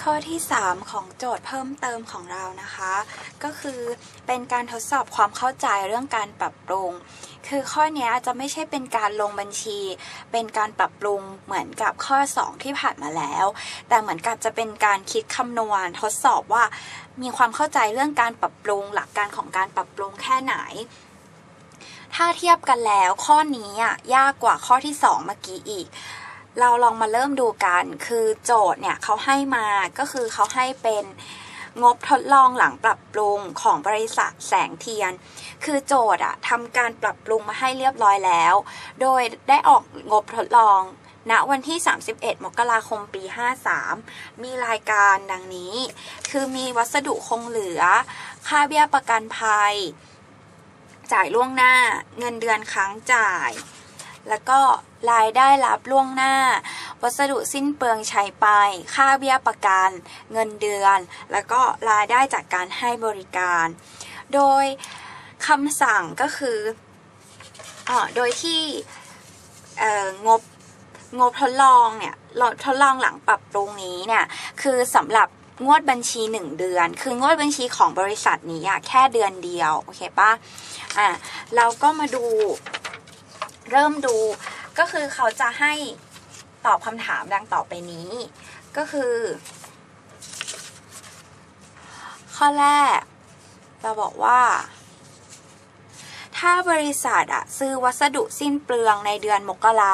ข้อที่3ของโจทย์เพิ่มเติมของเรานะคะก็คือเป็นการทดสอบความเข้าใจเรื่องการปรับปรุงคือข้อนี้จะไม่ใช่เป็นการลงบัญชีเป็นการปรับปรุงเหมือนกับข้อ2ที่ผ่านมาแล้วแต่เหมือนกับจะเป็นการคิดคำนวณทดสอบว่ามีความเข้าใจเรื่องการปรับปรุงหลักการของการปรับปรุงแค่ไหนถ้าเทียบกันแล้วข้อนี้ยากกว่าข้อที่2เมื่อกี้อีกเราลองมาเริ่มดูกันคือโจทย์เนี่ยเขาให้มาก็คือเขาให้เป็นงบทดลองหลังปรับปรุงของบริษัทแสงเทียนคือโจทย์ทำการปรับปรุงมาให้เรียบร้อยแล้วโดยได้ออกงบทดลองณวันที่31มกราคมปี53มีรายการดังนี้คือมีวัสดุคงเหลือค่าเบี้ยประกันภัยจ่ายล่วงหน้าเงินเดือนค้างจ่ายแล้วก็รายได้รับล่วงหน้าวัสดุสิ้นเปลืองใช้ไปค่าเบี้ยประกันเงินเดือนแล้วก็รายได้จากการให้บริการโดยคำสั่งก็คือโดยที่งบทดลองเนี่ยทดลองหลังปรับปรุงนี้เนี่ยคือสำหรับงวดบัญชี1เดือนคืองวดบัญชีของบริษัทนี้แค่เดือนเดียวโอเคปะเราก็มาดูเริ่มดูก็คือเขาจะให้ตอบคำถามดังต่อไปนี้ก็คือข้อแรกเราบอกว่าถ้าบริษัทซื้อวัสดุสิ้นเปลืองในเดือนมกรา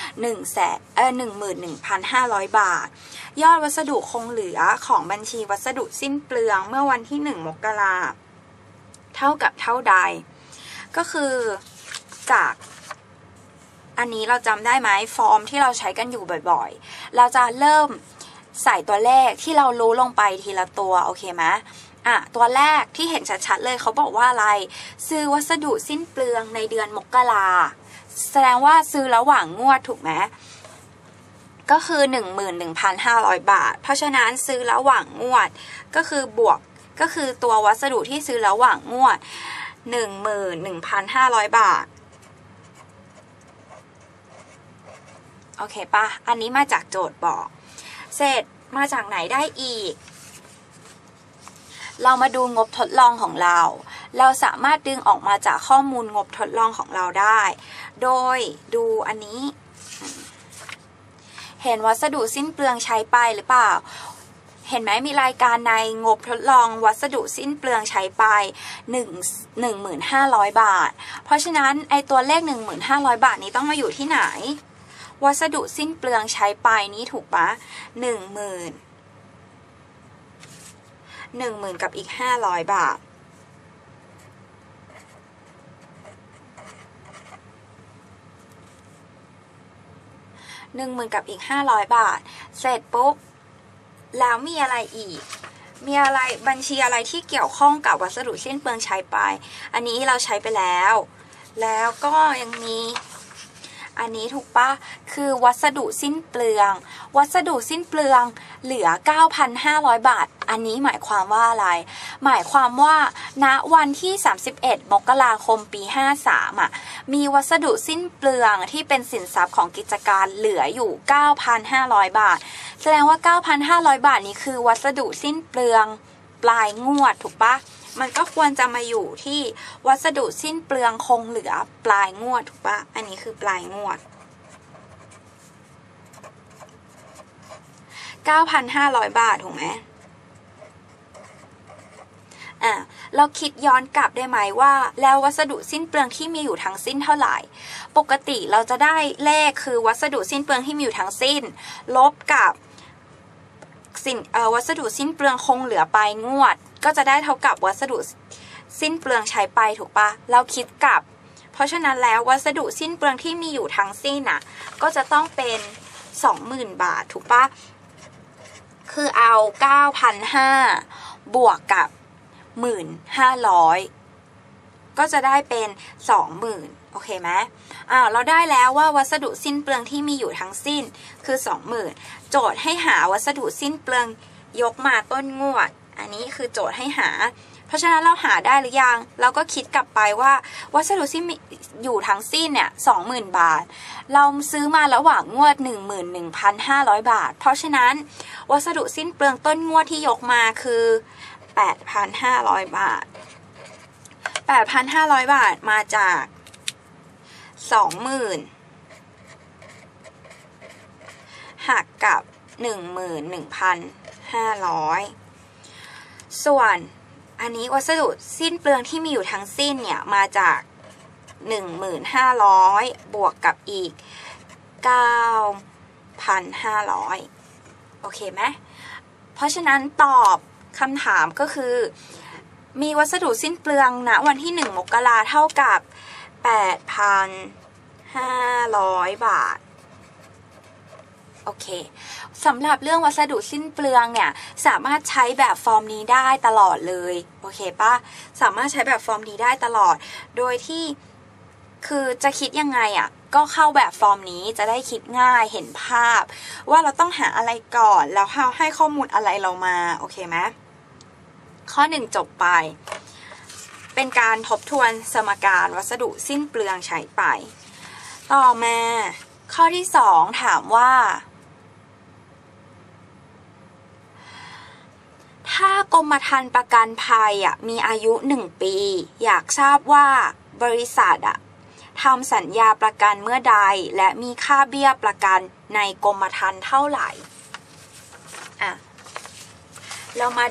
11,500 บาทยอดวัสดุคงเหลือของบัญชีวัสดุสิ้นเปลืองเมื่อวันที่1มกราเท่ากับเท่าใดก็คือจากอันนี้เราจำได้ไหมฟอร์มที่เราใช้กันอยู่บ่อยๆเราจะเริ่มใส่ตัวเลขที่เรารู้ลงไปทีละตัวโอเคไหมตัวแรกที่เห็นชัดๆเลยเขาบอกว่าอะไรซื้อวัสดุสิ้นเปลืองในเดือนมกราแสดงว่าซื้อระหว่างงวดถูกไหมก็คือ 11,500 บาทเพราะฉะนั้นซื้อระหว่างงวดก็คือบวกก็คือตัววัสดุที่ซื้อระหว่างงวด 11,500 บาทโอเคปะอันนี้มาจากโจทย์บอกเสร็จมาจากไหนได้อีกเรามาดูงบทดลองของเราสามารถดึงออกมาจากข้อมูลงบทดลองของเราได้โดยดูอันนี้เห็นวัสดุสิ้นเปลืองใช้ไปหรือเปล่าเห็นไหมมีรายการในงบทดลองวัสดุสิ้นเปลืองใช้ไป1,500 บาทเพราะฉะนั้นไอตัวเลข 1,500 บาทนี้ต้องมาอยู่ที่ไหนวัสดุสิ้นเปลืองใช้ไปนี้ถูกปะ10,000กับอีก500 บาท10,000กับอีก500 บาทเสร็จปุ๊บแล้วมีอะไรอีกมีอะไรบัญชีอะไรที่เกี่ยวข้องกับวัสดุสิ้นเปลืองใช้ไปอันนี้เราใช้ไปแล้วก็ยังมีอันนี้ถูกปะคือวัสดุสิ้นเปลืองวัสดุสิ้นเปลืองเหลือ 9,500 บาทอันนี้หมายความว่าอะไรหมายความว่าณวันที่31มกราคมปี53มีวัสดุสิ้นเปลืองที่เป็นสินทรัพย์ของกิจการเหลืออยู่ 9,500 บาทแสดงว่า 9,500 บาทนี้คือวัสดุสิ้นเปลืองปลายงวดถูกปะมันก็ควรจะมาอยู่ที่วัสดุสิ้นเปลืองคงเหลือปลายงวดถูกปะอันนี้คือปลายงวด 9,500 บาทถูกไหมเราคิดย้อนกลับได้ไหมว่าแล้ววัสดุสิ้นเปลืองที่มีอยู่ทั้งสิ้นเท่าไหร่ปกติเราจะได้เลขคือวัสดุสิ้นเปลืองที่มีอยู่ทั้งสิ้นลบกับวัสดุสิ้นเปลืองคงเหลือปลายงวดก็จะได้เท่ากับวัสดุสิ้นเปลืองใช้ไปถูกปะเราคิดกลับเพราะฉะนั้นแล้ววัสดุสิ้นเปลืองที่มีอยู่ทั้งสิ้นก็จะต้องเป็น 20,000 บาทถูกปะคือเอา 9,500 บวกกับ 1,500 ก็จะได้เป็น 20,000 โอเคไหมเราได้แล้วว่าวัสดุสิ้นเปลืองที่มีอยู่ทั้งสิ้นคือ 20,000 โจทย์ให้หาวัสดุสิ้นเปลืองยกมาต้นงวดอันนี้คือโจทย์ให้หาเพราะฉะนั้นเราหาได้หรือยังเราก็คิดกลับไปว่าวัสดุที่มีอยู่ทั้งสิ้นเนี่ย 20,000 บาทเราซื้อมาระหว่างงวด 11,500 บาทเพราะฉะนั้นวัสดุสิ้นเปลืองต้นงวดที่ยกมาคือ 8,500 บาท 8,500 บาทมาจาก 20,000 หักกับ 11,500 ส่วนอันนี้วัสดุสิ้นเปลืองที่มีอยู่ทั้งสิ้นเนี่ยมาจาก 1,500 บวกกับอีก 9,500 โอเคไหมเพราะฉะนั้นตอบคำถามก็คือมีวัสดุสิ้นเปลืองณวันที่1 มกราเท่ากับ 8,500 บาทโอเคสำหรับเรื่องวัสดุสิ้นเปลืองเนี่ยสามารถใช้แบบฟอร์มนี้ได้ตลอดเลยโอเคป่ะสามารถใช้แบบฟอร์มนี้ได้ตลอดโดยที่คือจะคิดยังไงอ่ะก็เข้าแบบฟอร์มนี้จะได้คิดง่ายเห็นภาพว่าเราต้องหาอะไรก่อนแล้วให้ข้อมูลอะไรเรามาโอเคไหมข้อ1จบไปเป็นการทบทวนสมการวัสดุสิ้นเปลืองใช้ไปต่อมาข้อที่2ถามว่าถ้ากรมธรรม์ประกันภัยมีอายุ1 ปีอยากทราบว่าบริษัททำสัญญาประกันเมื่อใดและมีค่าเบี้ยประกันในกรมธรรม์เท่าไหร่เรามา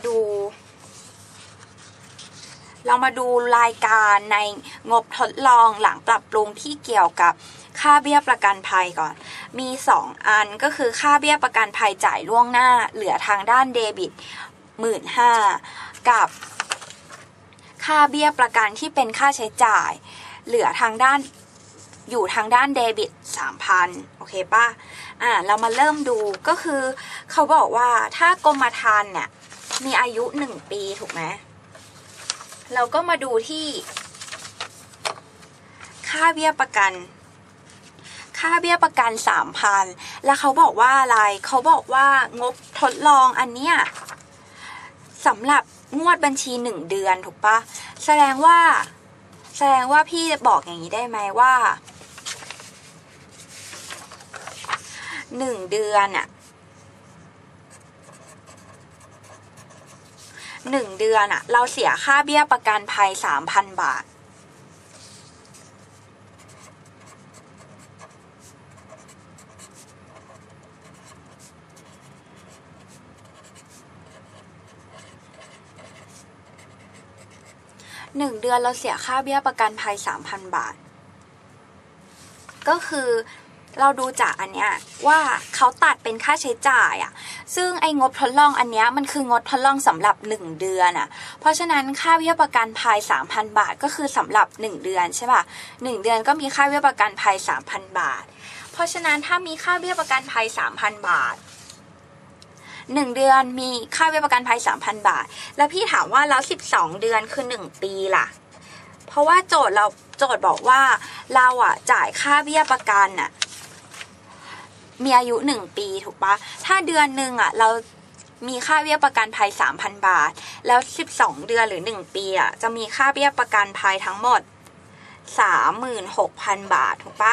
ดูรายการในงบทดลองหลังปรับปรุงที่เกี่ยวกับค่าเบี้ยประกันภัยก่อนมี2อันก็คือค่าเบี้ยประกันภัยจ่ายล่วงหน้าเหลือทางด้านเดบิต 15,000 กับค่าเบี้ยประกันที่เป็นค่าใช้จ่ายเหลือทางด้านอยู่ทางด้านเดบิต 3,000 โอเคป่ะเรามาเริ่มดูก็คือเขาบอกว่าถ้ากรมธรรม์เนี่ยมีอายุ1 ปีถูกไหมเราก็มาดูที่ค่าเบี้ยประกัน 3,000 แล้วเขาบอกว่าอะไรเขาบอกว่างบทดลองอันเนี้ยสำหรับงวดบัญชี1 เดือนถูกปะแสดงว่าพี่บอกอย่างนี้ได้ไหมว่า1 เดือนเราเสียค่าเบี้ยประกันภัย 3,000 บาท1 เดือนเราเสียค่าเบี้ยประกันภัย 3,000 บาทก็คือเราดูจากอันเนี้ยว่าเขาตัดเป็นค่าใช้จ่ายซึ่งไอ้งบทดลองอันเนี้ยมันคืองบทดลองสำหรับ1 เดือนเพราะฉะนั้นค่าเบี้ยประกันภัย 3,000 บาทก็คือสำหรับ1 เดือนใช่ป่ะ1 เดือนก็มีค่าเบี้ยประกันภัย 3,000 บาทเพราะฉะนั้นถ้ามีค่าเบี้ยประกันภัย 3,000 บาท1 เดือนมีค่าเบี้ยประกันภัย 3,000 บาทแล้วพี่ถามว่าแล้ว12 เดือนคือ1 ปีล่ะเพราะว่าโจทย์บอกว่าเราจ่ายค่าเบี้ยประกันมีอายุ1 ปีถูกปะถ้าเดือนหนึ่งเรามีค่าเบี้ยประกันภัย 3,000 บาทแล้ว12 เดือนหรือ1 ปีจะมีค่าเบี้ยประกันภัยทั้งหมด 36,000 บาทถูกปะ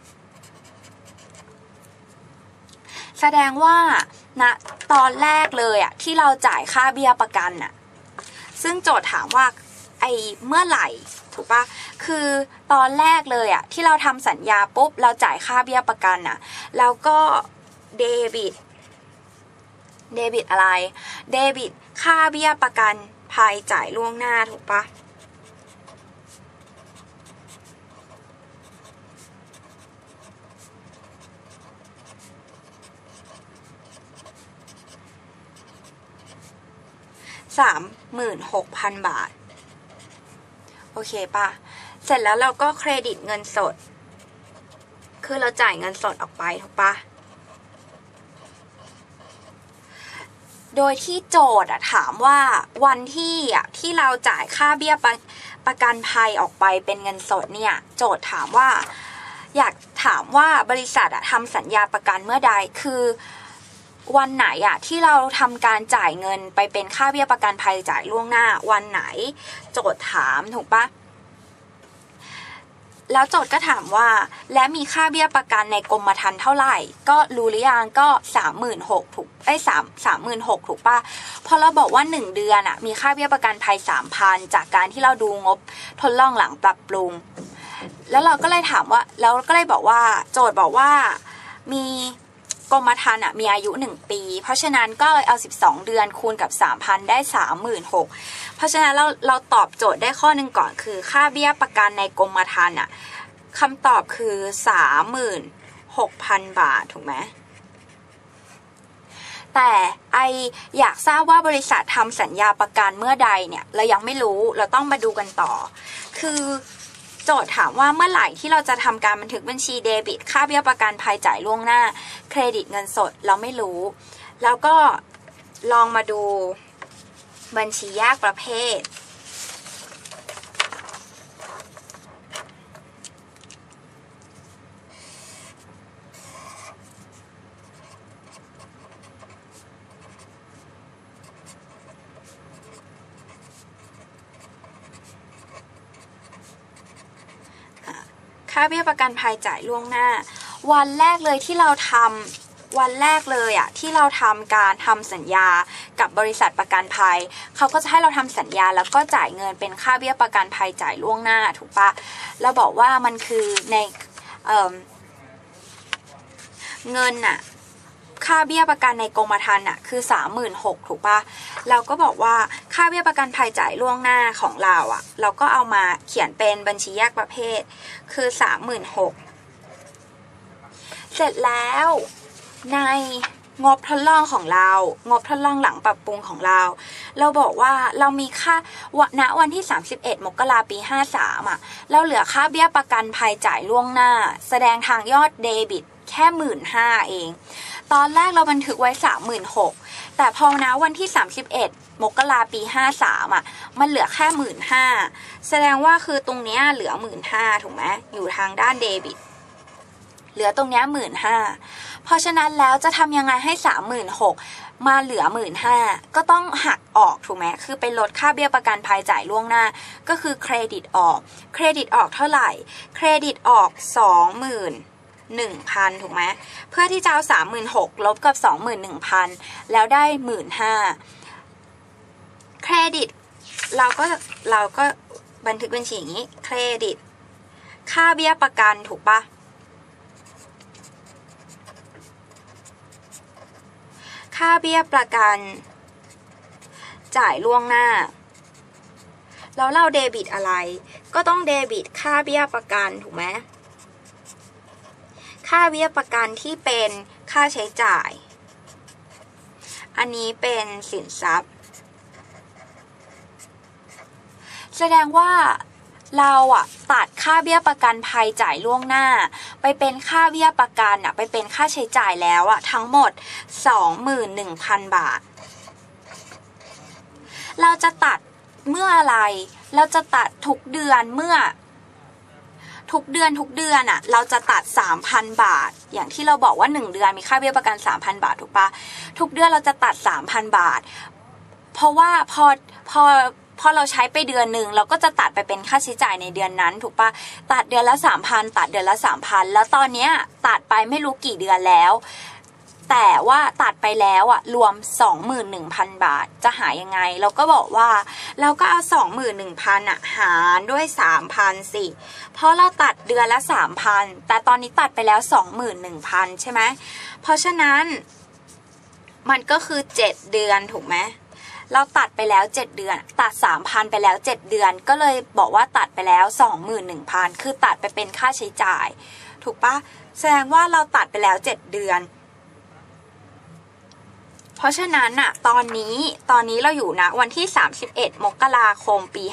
แสดงว่าณตอนแรกเลยที่เราจ่ายค่าเบี้ยประกันซึ่งโจทย์ถามว่าเมื่อไหร่ถูกปะคือตอนแรกเลยที่เราทำสัญญาปุ๊บเราจ่ายค่าเบี้ยประกันแล้วก็เดบิตอะไรเดบิตค่าเบี้ยประกันภัยจ่ายล่วงหน้าถูกปะ36,000 บาทโอเคป่ะเสร็จแล้วเราก็เครดิตเงินสดคือเราจ่ายเงินสดออกไปถูกปะโดยที่โจทย์ถามว่าวันที่เราจ่ายค่าเบี้ยประกันภัยออกไปเป็นเงินสดเนี่ยโจทย์ถามว่าอยากถามว่าบริษัททำสัญญาประกันเมื่อใดคือวันไหนอะที่เราทำการจ่ายเงินไปเป็นค่าเบี้ยประกันภัยจ่ายล่วงหน้าวันไหนโจทย์ถามถูกปะแล้วโจทย์ก็ถามว่าและมีค่าเบี้ยประกันในกรมธรรม์เท่าไหร่ก็รู้หรือยังก็36,000ถูก36,000ถูกปะพอเราบอกว่า1เดือนอะมีค่าเบี้ยประกันภัย 3,000 จากการที่เราดูงบทดลองหลังปรับปรุงแล้วเราก็เลยถามว่าแล้วก็เลยบอกว่าโจทย์บอกว่ามีกรมธรรม์มีอายุ1ปีเพราะฉะนั้นก็เลยเอา12เดือนคูณกับ 3,000 ได้ 36,000เพราะฉะนั้นเราตอบโจทย์ได้ข้อหนึ่งก่อนคือค่าเบี้ยประกันในกรมธรรม์คำตอบคือ 36,000 บาทถูกไหมแต่ไออยากทราบว่าบริษัททำสัญญาประกันเมื่อใดเนี่ยเรายังไม่รู้เราต้องมาดูกันต่อคือโจทย์ถามว่าเมื่อไหร่ที่เราจะทำการบันทึกบัญชีเดบิตค่าเบี้ยประกันภัยจ่ายล่วงหน้าเครดิตเงินสดเราไม่รู้แล้วก็ลองมาดูบัญชีแยกประเภทค่าเบี้ยประกันภัยจ่ายล่วงหน้าวันแรกเลยที่เราทำการทำสัญญากับบริษัทประกันภัยเขาก็จะให้เราทำสัญญาแล้วก็จ่ายเงินเป็นค่าเบี้ยประกันภัยจ่ายล่วงหน้าถูกปะเราบอกว่ามันคือในเงินค่าเบี้ยประกันในกรมธรรม์คือ 36,000ถูกปะเราก็บอกว่าค่าเบี้ยประกันภัยจ่ายล่วงหน้าของเราเราก็เอามาเขียนเป็นบัญชีแยกประเภทคือ 36,000เสร็จแล้วในงบทดลองของเรางบทดลองหลังปรับปรุงของเราบอกว่าเรามีค่าณวันที่31 มกราคม ปี 53เราเหลือค่าเบี้ยประกันภัยจ่ายล่วงหน้าแสดงทางยอดเดบิตแค่ 15,000 เองตอนแรกเราบันทึกไว้ 36,000แต่พอณวันที่31 มกราคม ปี 53มันเหลือแค่ 15,000แสดงว่าคือตรงนี้เหลือ 15,000ถูกไหมอยู่ทางด้านเดบิตเหลือตรงนี้ 15,000เพราะฉะนั้นแล้วจะทำยังไงให้ 36,000มาเหลือ 15,000ก็ต้องหักออกถูกไหมคือไปลดค่าเบี้ยประกันภัยจ่ายล่วงหน้าก็คือเครดิตออกเท่าไหร่เครดิตออก 21,000ถูกไหมเพื่อที่จะเอา 36,000ลบกับ 21,000แล้วได้ 15,000เครดิตเราก็บันทึกบัญชีอย่างนี้เครดิตค่าเบี้ยประกันถูกปะค่าเบี้ยประกันจ่ายล่วงหน้าแล้วเราเดบิตอะไรก็ต้องเดบิตค่าเบี้ยประกันถูกไหมค่าเบี้ยประกันที่เป็นค่าใช้จ่ายอันนี้เป็นสินทรัพย์แสดงว่าเราตัดค่าเบี้ยประกันภัยจ่ายล่วงหน้าไปเป็นค่าเบี้ยประกันไปเป็นค่าใช้จ่ายแล้วทั้งหมด 21,000 บาทเราจะตัดเมื่ออะไรเราจะตัดทุกเดือนเมื่อทุกเดือนเราจะตัด 3,000 บาทอย่างที่เราบอกว่า1เดือนมีค่าเบี้ยประกัน 3,000 บาทถูกปะทุกเดือนเราจะตัด 3,000 บาทเพราะว่าพอเราใช้ไปเดือนหนึ่งเราก็จะตัดไปเป็นค่าใช้จ่ายในเดือนนั้นถูกปะตัดเดือนละ 3,000 ตัดเดือนละ 3,000แล้วตอนนี้ตัดไปไม่รู้กี่เดือนแล้วแต่ว่าตัดไปแล้วรวม 21,000 บาทจะหายังไงเราก็บอกว่าเราก็เอา 21,000 หารด้วย 3,000 สิเพราะเราตัดเดือนละ 3,000แต่ตอนนี้ตัดไปแล้ว 21,000 ใช่ไหมเพราะฉะนั้นมันก็คือ7เดือนถูกไหมเราตัดไปแล้ว7เดือนตัด 3,000 ไปแล้ว7เดือนก็เลยบอกว่าตัดไปแล้ว 21,000 คือตัดไปเป็นค่าใช้จ่ายถูกปะแสดงว่าเราตัดไปแล้ว7เดือนเพราะฉะนั้นตอนนี้เราอยู่นะวันที่31 มกราคม ปี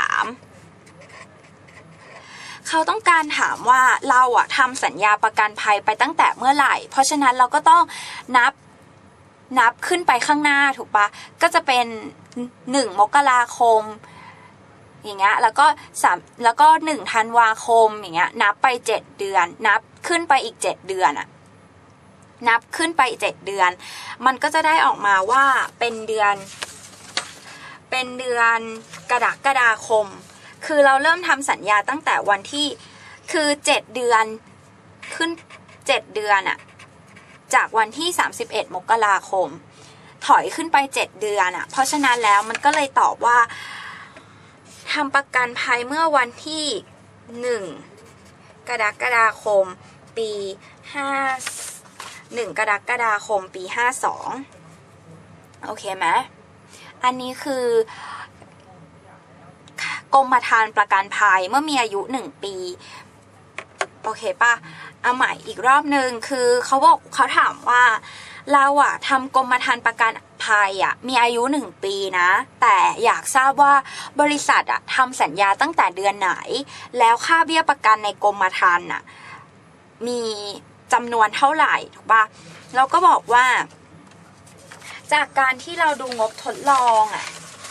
53เขาต้องการถามว่าเราทำสัญญาประกันภัยไปตั้งแต่เมื่อไหร่เพราะฉะนั้นเราก็ต้องนับขึ้นไปข้างหน้าถูกปะก็จะเป็น1 มกราคมอย่างเงี้ยแล้วก็1 ธันวาคมอย่างเงี้ยนับไป7เดือนนับขึ้นไปอีก7เดือนนับขึ้นไป7เดือนมันก็จะได้ออกมาว่าเป็นเดือนกรกฎาคมคือเราเริ่มทำสัญญาตั้งแต่วันที่คือ7เดือนขึ้น7เดือนอะจากวันที่31มกราคมถอยขึ้นไป7เดือนอะเพราะฉะนั้นแล้วมันก็เลยตอบว่าทำประกันภัยเมื่อวันที่1กรกฎาคมปี1กรกฎาคมปี52โอเคไหมอันนี้คือกรมธรรม์ประกันภัยเมื่อมีอายุ1ปีโอเคป่ะเอาใหม่อีกรอบนึงคือเขาถามว่าเราอะทำกรมธรรม์ประกันภัยอะมีอายุ1ปีนะแต่อยากทราบว่าบริษัทอะทำสัญญาตั้งแต่เดือนไหนแล้วค่าเบี้ยประกันในกรมธรรม์อะมีจำนวนเท่าไหร่ถูกป่ะเราก็บอกว่าจากการที่เราดูงบทดลองอะ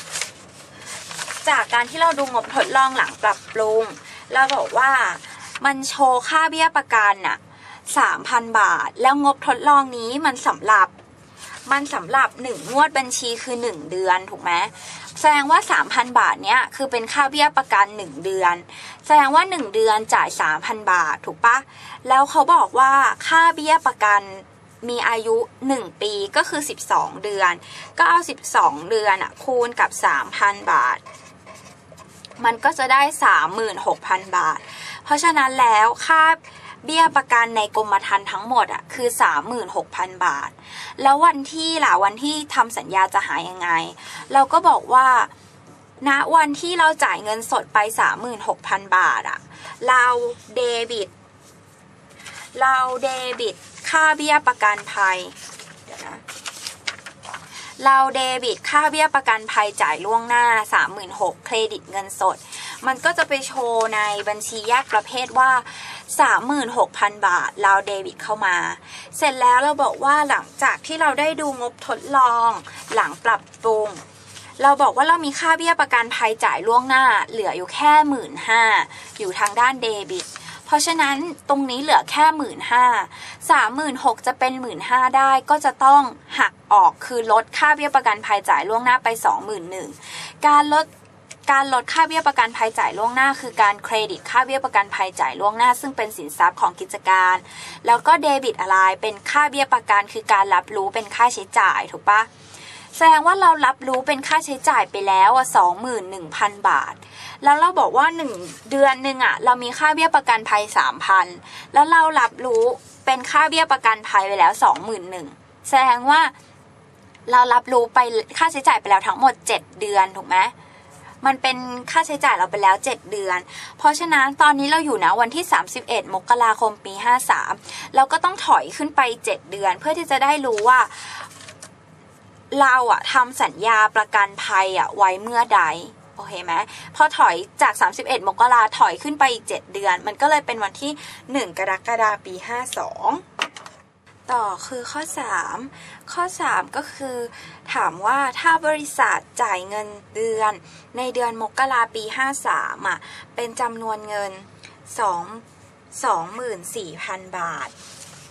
จากการที่เราดูงบทดลองหลังปรับปรุงเราบอกว่ามันโชว์ค่าเบี้ยประกันน่ะ 3,000 บาทแล้วงบทดลองนี้มันสำหรับ1งวดบัญชีคือ1เดือนถูกไหมแสดงว่า 3,000 บาทเนี้ยคือเป็นค่าเบี้ยประกัน1เดือนแสดงว่า1เดือนจ่าย 3,000 บาทถูกปะแล้วเขาบอกว่าค่าเบี้ยประกันมีอายุ1ปีก็คือ12เดือนก็เอา12เดือนอ่ะคูณกับ 3,000 บาทมันก็จะได้ 36,000 บาทเพราะฉะนั้นแล้วค่าเบี้ยประกันในกรมธรรม์ทั้งหมดอ่ะคือ 36,000 บาทแล้ววันที่ทำสัญญาจะหายังไงเราก็บอกว่าณวันที่เราจ่ายเงินสดไป 36,000 บาทอ่ะเราเดบิตค่าเบี้ยประกันภัยเดี๋ยวนะเราเดบิตค่าเบี้ยประกันภัยจ่ายล่วงหน้า 36,000 เครดิตเงินสดมันก็จะไปโชว์ในบัญชีแยกประเภทว่า 36,000 บาทเราเดบิตเข้ามาเสร็จแล้วเราบอกว่าหลังจากที่เราได้ดูงบทดลองหลังปรับปรุงเราบอกว่าเรามีค่าเบี้ยประกันภัยจ่ายล่วงหน้าเหลืออยู่แค่ 15,000 อยู่ทางด้านเดบิตเพราะฉะนั้นตรงนี้เหลือแค่ 15,000 36,000 จะเป็น 15,000 ได้ก็จะต้องหักออกคือลดค่าเบี้ยประกันภัยจ่ายล่วงหน้าไป 21,000 การลดค่าเบี้ยประกันภัยจ่ายล่วงหน้าคือการเครดิตค่าเบี้ยประกันภัยจ่ายล่วงหน้าซึ่งเป็นสินทรัพย์ของกิจการแล้วก็เดบิตอะไรเป็นค่าเบี้ยประกันคือการรับรู้เป็นค่าใช้จ่ายถูกปะแสดงว่าเรารับรู้เป็นค่าใช้จ่ายไปแล้ว21,000 บาทแล้วเราบอกว่า1เดือนนึงอ่ะเรามีค่าเบี้ยประกันภัย 3,000 แล้วเรารับรู้เป็นค่าเบี้ยประกันภัยไปแล้ว 21,000 แสดงว่าเรารับรู้ไปค่าใช้จ่ายไปแล้วทั้งหมด7เดือนถูกไหมมันเป็นค่าใช้จ่ายเราไปแล้ว7เดือนเพราะฉะนั้นตอนนี้เราอยู่นะวันที่31มกราคมปี53เราก็ต้องถอยขึ้นไป7เดือนเพื่อที่จะได้รู้ว่าเราอะทำสัญญาประกันภัยอะไว้เมื่อใดโอเคไหมพอถอยจาก31มกราถอยขึ้นไปอีก7เดือนมันก็เลยเป็นวันที่1กรกฎาคมปี52ต่อคือข้อ3ก็คือถามว่าถ้าบริษัทจ่ายเงินเดือนในเดือนมกราปี53อ่ะเป็นจำนวนเงิน24,000 บาท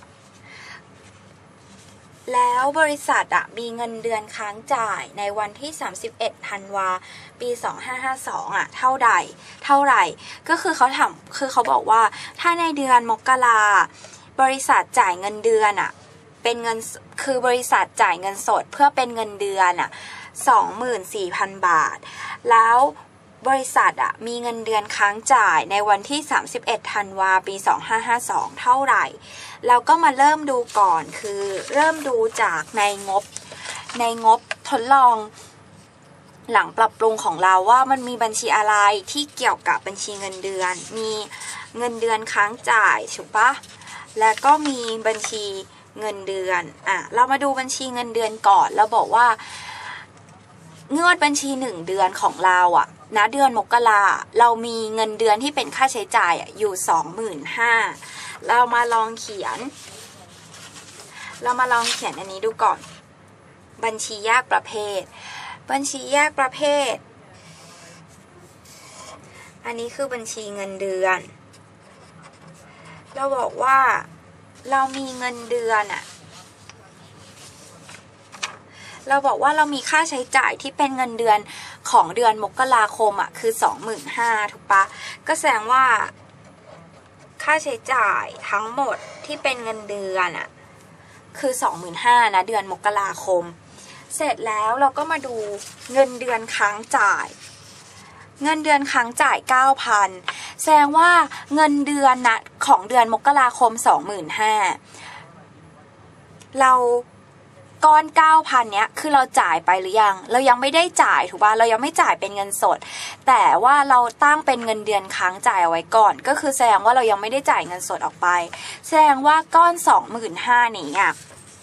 แล้วบริษัทมีเงินเดือนค้างจ่ายในวันที่31ธันวาปี2552เท่าไหร่ก็คือเขาบอกว่าถ้าในเดือนมกราบริษัทจ่ายเงินเดือนเป็นเงินคือบริษัทจ่ายเงินสดเพื่อเป็นเงินเดือน24,000 บาทแล้วบริษัทมีเงินเดือนค้างจ่ายในวันที่31ธันวาปี2552เท่าไหร่เราก็มาเริ่มดูก่อนคือเริ่มดูจากในงบทดลองหลังปรับปรุงของเราว่ามันมีบัญชีอะไรที่เกี่ยวกับบัญชีเงินเดือนมีเงินเดือนค้างจ่ายถูกปะแล้วก็มีบัญชีเงินเดือนเรามาดูบัญชีเงินเดือนก่อนแล้วบอกว่างวดบัญชี1เดือนของเราณเดือนมกราเรามีเงินเดือนที่เป็นค่าใช้จ่ายอยู่ 25,000 เรามาลองเขียนอันนี้ดูก่อนบัญชีแยกประเภทอันนี้คือบัญชีเงินเดือนเราบอกว่าเรามีเงินเดือนเราบอกว่าเรามีค่าใช้จ่ายที่เป็นเงินเดือนของเดือนมกราคมอ่ะคือ 25,000 ถูกปะก็แสดงว่าค่าใช้จ่ายทั้งหมดที่เป็นเงินเดือนอ่ะคือ 25,000 นะเดือนมกราคมเสร็จแล้วเราก็มาดูเงินเดือนค้างจ่ายเงินเดือนค้างจ่าย 9,000 แสดงว่าเงินเดือนนะของเดือนมกราคม 25,000 เราก้อน 9,000 เนี้ยคือเราจ่ายไปหรือยังเรายังไม่ได้จ่ายถูกป่ะเรายังไม่จ่ายเป็นเงินสดแต่ว่าเราตั้งเป็นเงินเดือนค้างจ่ายเอาไว้ก่อนก็คือแสดงว่าเรายังไม่ได้จ่ายเงินสดออกไปแสดงว่าก้อน 25,000 นี้อ่ะ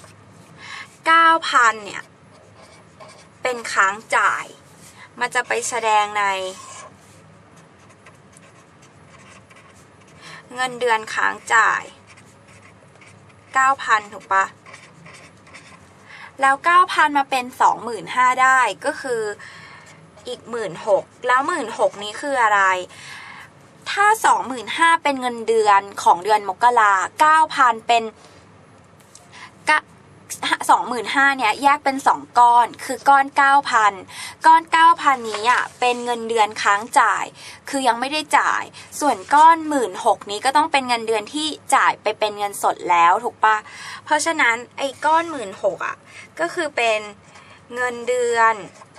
9,000 เนี่ยเป็นค้างจ่ายมันจะไปแสดงในเงินเดือนค้างจ่าย 9,000 ถูกปะแล้ว 9,000 มาเป็น 25,000 ได้ก็คืออีก 16,000 แล้ว 16,000 นี้คืออะไรถ้า 25,000 เป็นเงินเดือนของเดือนมกรา 9,000 เป็น25,000 เนี่ยแยกเป็น2ก้อนคือก้อน 9,000 ก้อน 9,000 นี้อ่ะเป็นเงินเดือนค้างจ่ายคือยังไม่ได้จ่ายส่วนก้อน 16,000 นี้ก็ต้องเป็นเงินเดือนที่จ่ายไปเป็นเงินสดแล้วถูกปะเพราะฉะนั้นไอ้ก้อน 16,000 อ่ะก็คือเป็นเงินเดือน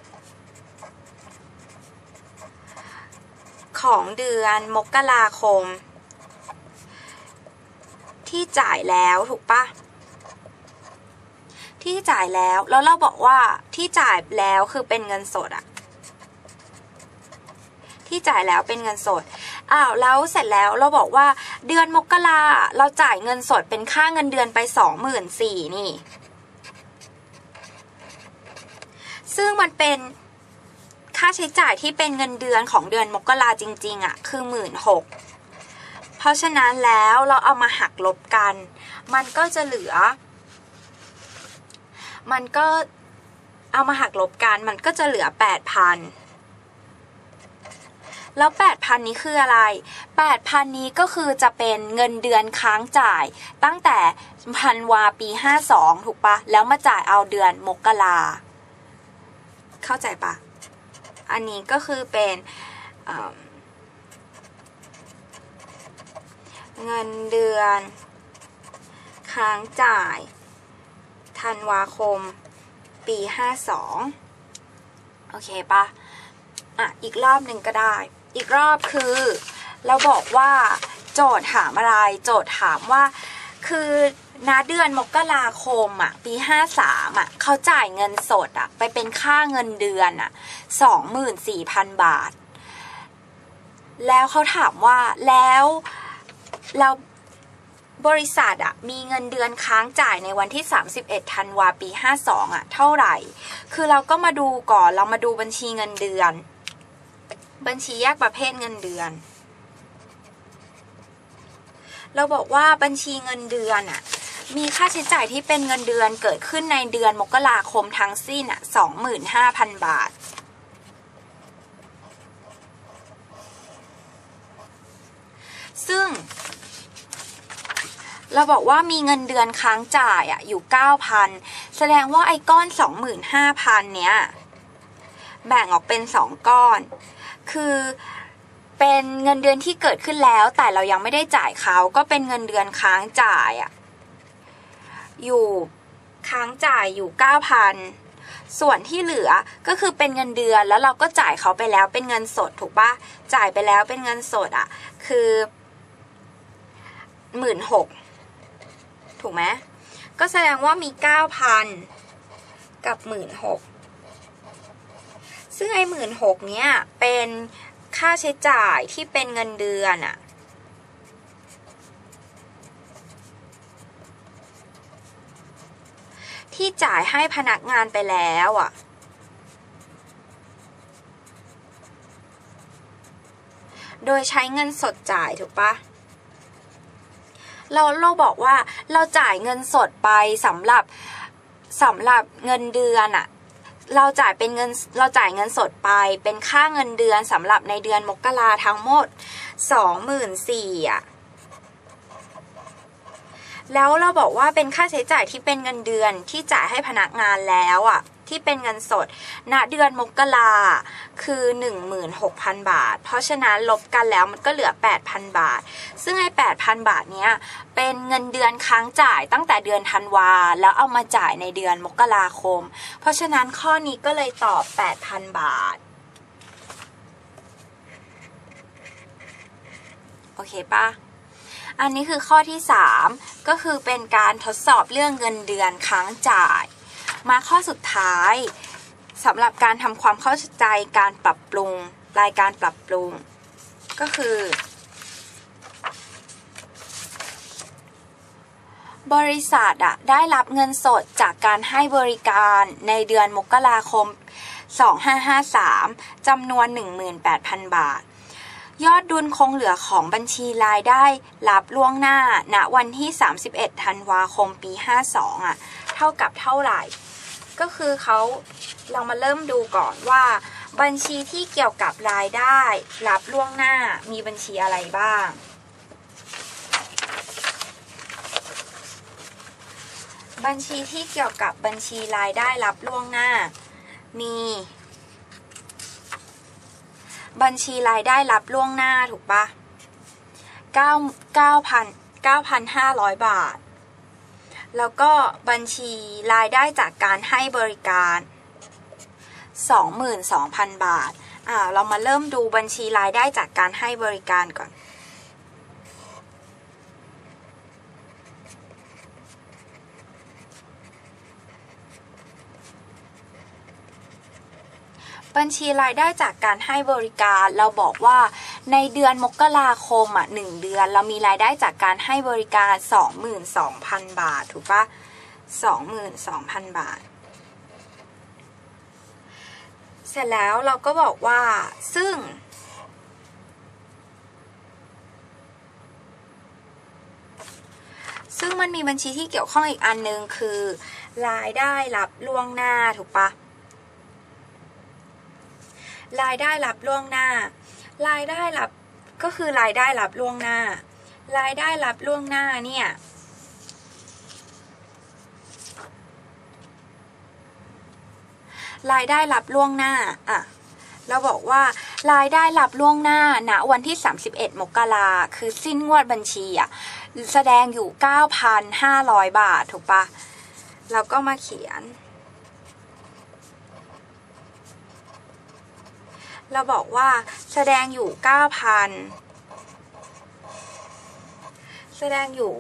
ของเดือนมกราคมที่จ่ายแล้วถูกปะที่จ่ายแล้วเราบอกว่าที่จ่ายแล้วคือเป็นเงินสดอะที่จ่ายแล้วเป็นเงินสดแล้วเสร็จแล้วเราบอกว่าเดือนมกราเราจ่ายเงินสดเป็นค่าเงินเดือนไป 24,000 นี่ซึ่งมันเป็นค่าใช้จ่ายที่เป็นเงินเดือนของเดือนมกราจริงๆอะคือ 16,000 เพราะฉะนั้นแล้วเราเอามาหักลบกันมันก็จะเหลือมันก็เอามาหักลบกันมันก็จะเหลือ 8,000 แล้ว 8,000 นี้คืออะไร 8,000 นี้ก็คือจะเป็นเงินเดือนค้างจ่ายตั้งแต่ธันวาปี 52 ถูกปะแล้วมาจ่ายเอาเดือนมกราเข้าใจปะอันนี้ก็คือเป็นเงินเดือนค้างจ่ายธันวาคมปี 52โอเคปะอีกรอบหนึ่งก็ได้อีกรอบคือเราบอกว่าโจทย์ถามอะไรโจทย์ถามว่าคือณเดือนมกราคมปี 53เขาจ่ายเงินสดไปเป็นค่าเงินเดือน24,000 บาทแล้วเขาถามว่าแล้วบริษัทมีเงินเดือนค้างจ่ายในวันที่31 ธันวาปี 52เท่าไหร่คือเราก็มาดูก่อนเรามาดูบัญชีเงินเดือนบัญชีแยกประเภทเงินเดือนเราบอกว่าบัญชีเงินเดือนมีค่าใช้จ่ายที่เป็นเงินเดือนเกิดขึ้นในเดือนมกราคมทั้งสิ้น25,000 บาทซึ่งเราบอกว่ามีเงินเดือนค้างจ่ายอยู่ 9,000 แสดงว่าไอ้ก้อน 25,000 เนี้ยแบ่งออกเป็น2ก้อนคือเป็นเงินเดือนที่เกิดขึ้นแล้วแต่เรายังไม่ได้จ่ายเขาก็เป็นเงินเดือนค้างจ่ายอยู่ค้างจ่ายอยู่ 9,000 ส่วนที่เหลือก็คือเป็นเงินเดือนแล้วเราก็จ่ายเขาไปแล้วเป็นเงินสดถูกปะจ่ายไปแล้วเป็นเงินสดคือ 16,000 ถูกไหมก็แสดงว่ามี 9,000 กับ 16,000 ซึ่งไอ้ 16,000 เนี้ยเป็นค่าใช้จ่ายที่เป็นเงินเดือนที่จ่ายให้พนักงานไปแล้วโดยใช้เงินสดจ่ายถูกปะเราบอกว่าเราจ่ายเงินสดไปสำหรับเงินเดือนเราจ่ายเงินสดไปเป็นค่าเงินเดือนสำหรับในเดือนมกราทั้งหมด 24,000 แล้วเราบอกว่าเป็นค่าใช้จ่ายที่เป็นเงินเดือนที่จ่ายให้พนักงานแล้วที่เป็นเงินสดณเดือนมกราคือ 16,000 บาทเพราะฉะนั้นลบกันแล้วมันก็เหลือ 8,000 บาทซึ่งไอ้ 8,000 บาทเนี้ยเป็นเงินเดือนค้างจ่ายตั้งแต่เดือนธันวาแล้วเอามาจ่ายในเดือนมกราคมเพราะฉะนั้นข้อนี้ก็เลยตอบ 8,000 บาทโอเคปะอันนี้คือข้อที่3ก็คือเป็นการทดสอบเรื่องเงินเดือนค้างจ่ายมาข้อสุดท้ายสำหรับการทำความเข้าใจการปรับปรุงรายการปรับปรุงก็คือบริษัทได้รับเงินสดจากการให้บริการในเดือนมกราคม2553จำนวน 18,000 บาทยอดดุลคงเหลือของบัญชีรายได้รับล่วงหน้าณวันที่31ธันวาคมปี52เท่ากับเท่าไหร่ก็คือเรามาเริ่มดูก่อนว่าบัญชีที่เกี่ยวกับรายได้รับล่วงหน้ามีบัญชีอะไรบ้างบัญชีที่เกี่ยวกับบัญชีรายได้รับล่วงหน้ามีบัญชีรายได้รับล่วงหน้าถูกปะ9,500 บาทแล้วก็บัญชีรายได้จากการให้บริการ 22,000 บาทเรามาเริ่มดูบัญชีรายได้จากการให้บริการก่อนบัญชีรายได้จากการให้บริการเราบอกว่าในเดือนมกราคม1เดือนเรามีรายได้จากการให้บริการ 22,000 บาทถูกปะ 22,000 บาทเสร็จแล้วเราก็บอกว่าซึ่งมันมีบัญชีที่เกี่ยวข้องอีกอันนึงคือรายได้รับล่วงหน้าถูกปะรายได้รับล่วงหน้ารายได้รับก็คือรายได้รับล่วงหน้ารายได้รับล่วงหน้าเนี่ยรายได้รับล่วงหน้าเราบอกว่ารายได้รับล่วงหน้าณวันที่31มกราคือสิ้นงวดบัญชีแสดงอยู่ 9,500 บาทถูกปะเราก็มาเขียนเราบอกว่าแสดงอยู่ 9,000 แสดงอยู่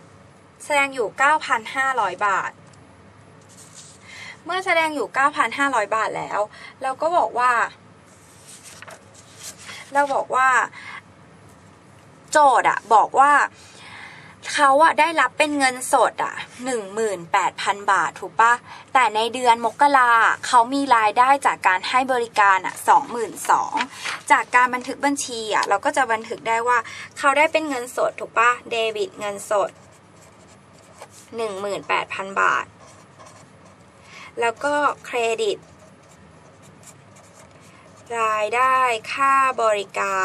9,500 บาทเมื่อแสดงอยู่ 9,500 บาทแล้วเราก็บอกว่าโจทย์บอกว่าเขาได้รับเป็นเงินสด18,000 บาทถูกปะแต่ในเดือนมกราเขามีรายได้จากการให้บริการ22,000จากการบันทึกบัญชีเราก็จะบันทึกได้ว่าเขาได้เป็นเงินสดถูกปะเดบิตเงินสด 18,000 บาทแล้วก็เครดิตรายได้ค่าบริการ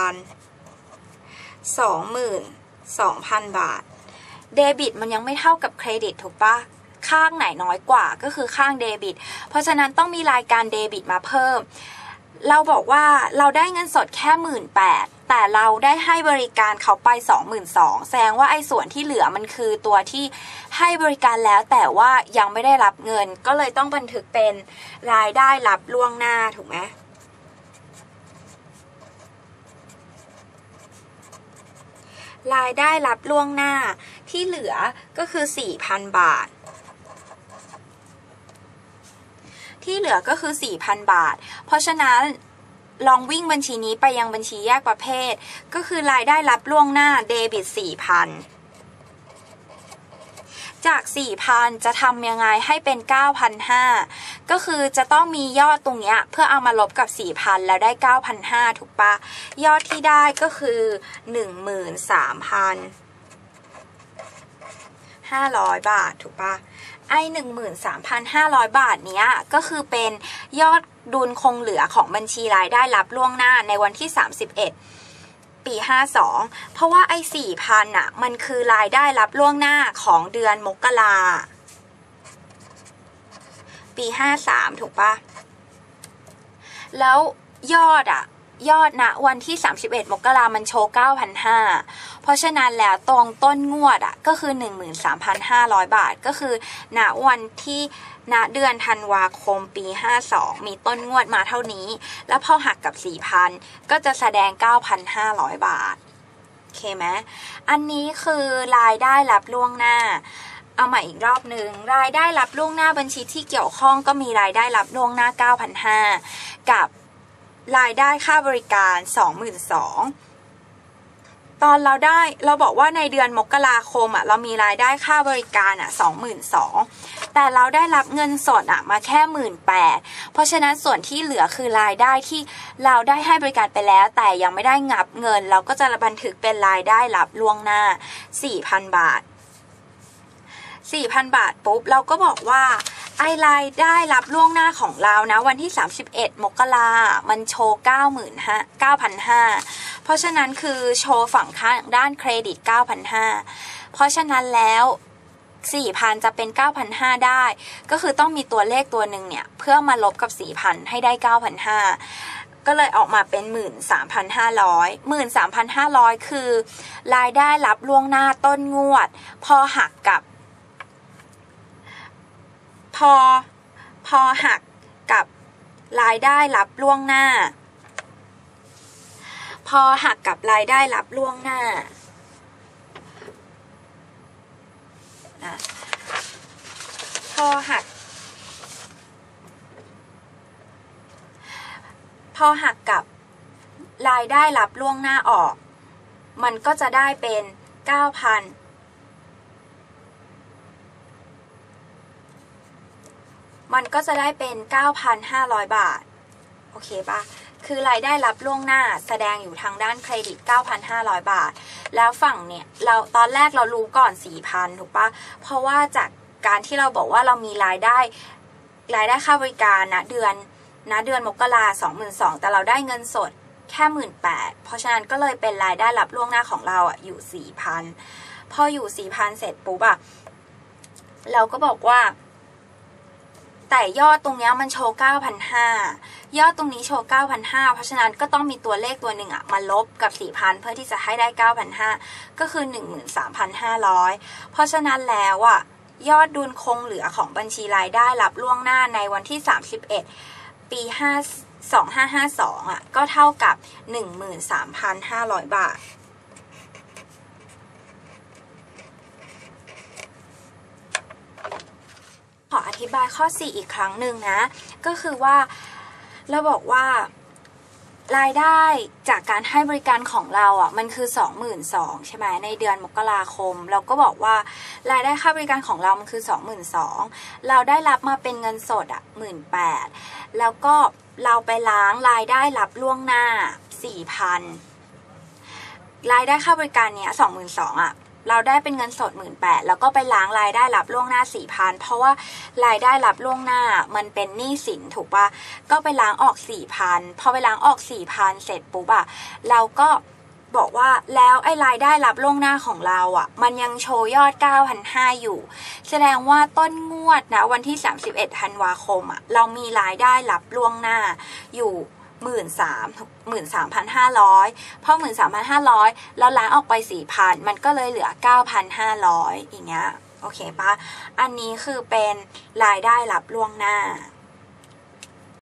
22,000 บาทเดบิตมันยังไม่เท่ากับเครดิตถูกปะข้างไหนน้อยกว่าก็คือข้างเดบิตเพราะฉะนั้นต้องมีรายการเดบิตมาเพิ่มเราบอกว่าเราได้เงินสดแค่ 18,000 แต่เราได้ให้บริการเขาไป 22,000 แสดงว่าไอ้ส่วนที่เหลือมันคือตัวที่ให้บริการแล้วแต่ว่ายังไม่ได้รับเงินก็เลยต้องบันทึกเป็นรายได้รับล่วงหน้าถูกไหมรายได้รับล่วงหน้าที่เหลือก็คือ 4,000 บาทที่เหลือก็คือ 4,000 บาทเพราะฉะนั้นลองวิ่งบัญชีนี้ไปยังบัญชีแยกประเภทก็คือรายได้รับล่วงหน้าเดบิต 4,000 จาก 4,000 จะทำยังไงให้เป็น 9,500 ก็คือจะต้องมียอดตรงเนี้ยเพื่อเอามาลบกับ 4,000 แล้วได้ 9,500 ถูกปะยอดที่ได้ก็คือ 13,500 บาทถูกปะไอ้ 13,500 บาทเนี้ยก็คือเป็นยอดดุลคงเหลือของบัญชีรายได้รับล่วงหน้าในวันที่31ปี52เพราะว่าไอ้ 4,000 มันคือรายได้รับล่วงหน้าของเดือนมกราปี53ถูกปะแล้วยอดนะวันที่31มกรามันโชว์ 9,500 เพราะฉะนั้นแล้วตรงต้นงวดก็คือ 13,500 บาทก็คือณวันที่ณเดือนธันวาคมปี52มีต้นงวดมาเท่านี้แล้วพอหักกับ 4,000 ก็จะแสดง 9,500 บาทโอเคไหมอันนี้คือรายได้รับล่วงหน้าเอาใหม่อีกรอบหนึ่งรายได้รับล่วงหน้าบัญชีที่เกี่ยวข้องก็มีรายได้รับล่วงหน้า 9,500 กับรายได้ค่าบริการ 22,000 ตอนเราบอกว่าในเดือนมกราคมเรามีรายได้ค่าบริการ22,000 แต่เราได้รับเงินสดมาแค่ 18,000 เพราะฉะนั้นส่วนที่เหลือคือรายได้ที่เราได้ให้บริการไปแล้วแต่ยังไม่ได้งับเงินเราก็จะบันทึกเป็นรายได้รับล่วงหน้า 4,000 บาท 4,000 บาทปุ๊บเราก็บอกว่าไอรายได้รับล่วงหน้าของเรานะวันที่31มกรามันโชว์ 9,500 เพราะฉะนั้นคือโชว์ฝั่งข้างด้านเครดิต 9,500 เพราะฉะนั้นแล้ว 4,000 จะเป็น 9,500 ได้ก็คือต้องมีตัวเลขตัวหนึ่งเนี่ยเพื่อมาลบกับ 4,000 ให้ได้ 9,500 ก็เลยออกมาเป็น 13,500 13,500 คือรายได้รับล่วงหน้าต้นงวดพอหักกับพอหักกับรายได้รับล่วงหน้าพอหักกับรายได้รับล่วงหน้าพอหักกับรายได้รับล่วงหน้าออกมันก็จะได้เป็น 9,000มันก็จะได้เป็น 9,500 บาทโอเคปะคือรายได้รับล่วงหน้าแสดงอยู่ทางด้านเครดิต 9,500 บาทแล้วฝั่งเนี่ยเราตอนแรกเรารู้ก่อน 4,000 ถูกปะเพราะว่าจากการที่เราบอกว่าเรามีรายได้ค่าบริการนะเดือนมกรา22,000แต่เราได้เงินสดแค่ 18,000 เพราะฉะนั้นก็เลยเป็นรายได้รับล่วงหน้าของเราอยู่ 4,000 พออยู่ 4,000 เสร็จปุ๊บเราก็บอกว่าแต่ยอดตรงนี้มันโชว์ 9,500 ยอดตรงนี้โชว์ 9,500 เพราะฉะนั้นก็ต้องมีตัวเลขตัวหนึ่งมาลบกับ 4,000 เพื่อที่จะให้ได้ 9,500 ก็คือ 13,500 เพราะฉะนั้นแล้วยอดดุลคงเหลือของบัญชีรายได้รับล่วงหน้าในวันที่31ปี2552ก็เท่ากับ 13,500 บาทขออธิบายข้อ 4 อีกครั้งหนึ่งนะก็คือว่าเราบอกว่ารายได้จากการให้บริการของเรามันคือ 22,000 ใช่ไหมในเดือนมกราคมเราก็บอกว่ารายได้ค่าบริการของเรามันคือ 22,000 เราได้รับมาเป็นเงินสด18,000 แล้วก็เราไปล้างรายได้รับล่วงหน้า 4,000 รายได้ค่าบริการเนี้ย 22,000 เราได้เป็นเงินสด 18,000 แล้วก็ไปล้างรายได้รับล่วงหน้า 4,000 เพราะว่ารายได้รับล่วงหน้ามันเป็นหนี้สินถูกปะก็ไปล้างออก 4,000 พอไปล้างออก 4,000 เสร็จปุ๊บเราก็บอกว่าแล้วไอ้รายได้รับล่วงหน้าของเรามันยังโชว์ยอด 9,500 อยู่แสดงว่าต้นงวดนะวันที่31ธันวาคมเรามีรายได้รับล่วงหน้าอยู่13,500 พอ 13,500 เราล้างออกไป 4,000 มันก็เลยเหลือ 9,500 อย่างเงี้ยโอเคปะอันนี้คือเป็นรายได้รับล่วงหน้า